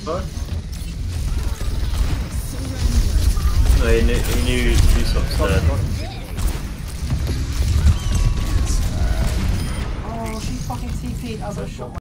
D.Va? No, he knew Usopp's dead. Oh, she fucking TP'd as I shot my